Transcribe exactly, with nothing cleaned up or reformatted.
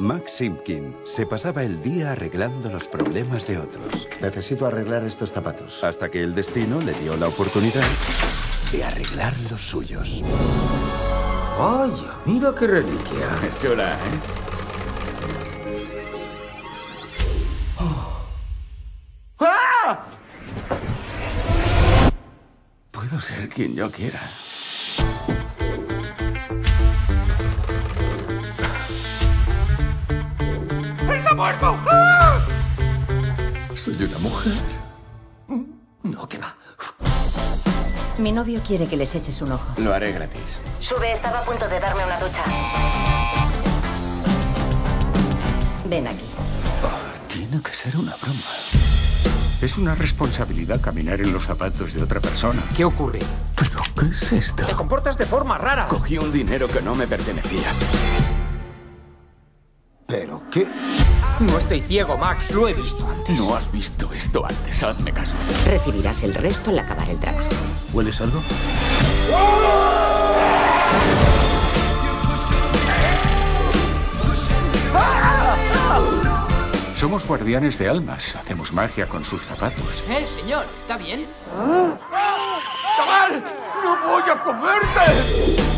Max Simpkin se pasaba el día arreglando los problemas de otros. Necesito arreglar estos zapatos. Hasta que el destino le dio la oportunidad de arreglar los suyos. Vaya, mira qué reliquia. Es chula, ¿eh? Oh. ¡Ah! Puedo ser quien yo quiera. ¡Está muerto! ¡Ah! ¿Soy una mujer? No, ¿qué va? Mi novio quiere que les eches un ojo. Lo haré gratis. Sube, estaba a punto de darme una ducha. Ven aquí. Oh, tiene que ser una broma. Es una responsabilidad caminar en los zapatos de otra persona. ¿Qué ocurre? ¿Pero qué es esto? Te comportas de forma rara. Cogí un dinero que no me pertenecía. ¿Pero qué? No estoy ciego, Max. Lo he visto antes. No has visto esto antes. Hazme caso. Recibirás el resto al acabar el trabajo. ¿Hueles algo? Somos guardianes de almas. Hacemos magia con sus zapatos. Eh, señor, ¿está bien? ¡Chaval! ¡No voy a comerte!